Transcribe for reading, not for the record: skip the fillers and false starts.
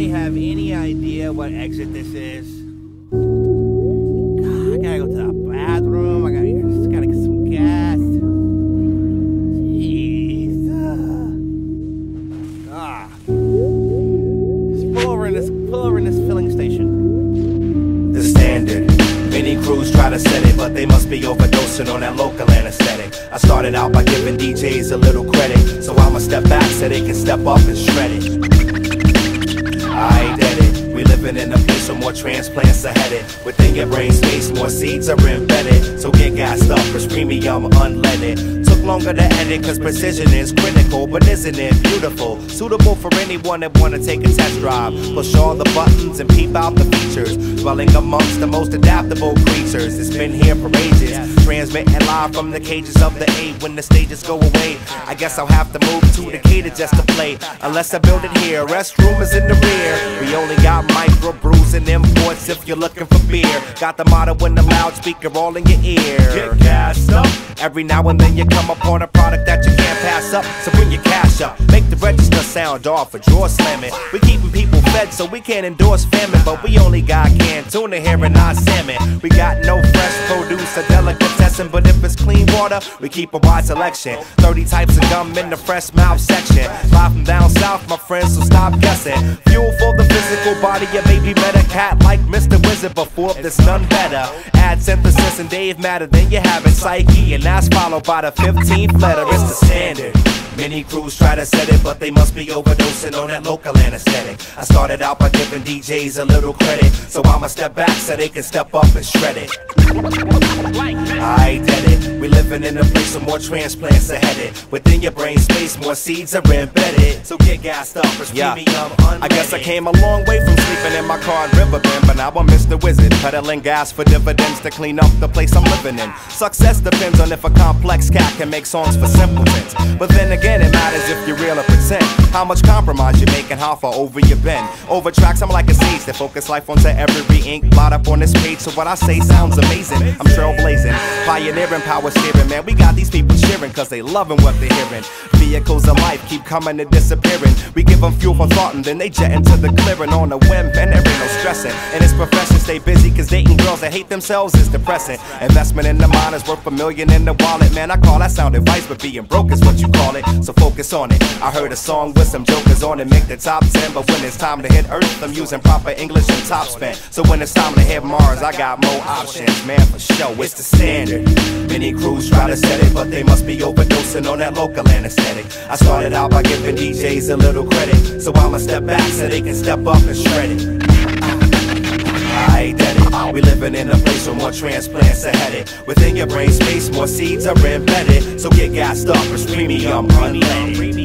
anybody have any idea what exit this is? God, I gotta go to the bathroom. I just gotta get some gas. Jeez. Just pull over in this filling station. The standard. Many crews try to set it, but they must be overdosing on that local anesthetic. I started out by giving DJs a little credit, so I'ma step back so they can step up and shred it. I ain't dead it. We living in a place where more transplants are headed. Within your brain space, more seeds are embedded. So get gassed up, cause premium unleaded. Took longer to edit, cause precision is critical. But isn't it beautiful? Suitable for anyone that wanna take a test drive. Push all the buttons and peep out the features. Dwelling amongst the most adaptable creatures. It's been here for ages. Transmitting live from the cages of the A. When the stages go away, I guess I'll have to move to Decatur just to play. Unless I build it here, restroom is in the rear. We only got micro brews and imports if you're looking for beer. Got the motto in the loudspeaker all in your ear. Get gassed up. Every now and then you come upon a product that you can't pass up. So bring your cash up, make the register sound off for drawer slamming. We keeping people fed so we can't endorse famine, but we only got canned tuna here and not salmon. We got no fresh produce or delicatessen, but if it's clean water, we keep a wide selection. 30 types of gum in the fresh mouth section. Live from down south, my friends, so stop guessing. Fuel for the physical body, you maybe met a cat like Mr. Wizard before, there's none better. Add synthesis and Dave Matter, then you have it psyche, and that's followed by the 15th letter. It's the standard. Many crews try to set it, but they must be overdosing on that local anesthetic. I started out by giving DJs a little credit, so I'ma step back so they can step up and shred it. I ain't dead it. We living in a place where more transplants are headed. Within your brain space, more seeds are embedded. So get gassed up, it's premium unleaded. I guess I came a long way from sleeping in my car in Riverbend, but now I'm Mr. Wizard, peddling gas for dividends to clean up the place I'm living in. Success depends on if a complex cat can make songs for simpletons. But then again, it matters if you're real or pretend. How much compromise you make and how far over you bend. Over tracks, I'm like a sage that focus life onto every ink blot up on this page. So what I say sounds amazing. I'm trailblazing, pioneering, power steering. Man, we got these people cheering cause they loving what they're hearing. Vehicles of life keep coming and disappearing. We give them fuel for thought and then they jet into the clearing on a whim. And there ain't no stressing. In this profession, stay busy cause dating girls that hate themselves is depressing. Investment in the mind is worth $1 million in the wallet. Man, I call that sound advice, but being broke is what you call it. So focus on it. I heard a song with some jokers on it, make the top 10. But when it's time to hit Earth, I'm using proper English and top spin. So when it's time to hit Mars, I got more options. Man, for sure, it's the standard. Many crews try to set it, but they must be overdosing on that local anesthetic. I started out by giving DJs a little credit, so I'ma step back so they can step up and shred it. I ain't dead it. We living in a place where more transplants are headed. Within your brain space, more seeds are embedded. So get gassed up, it's premium unleaded.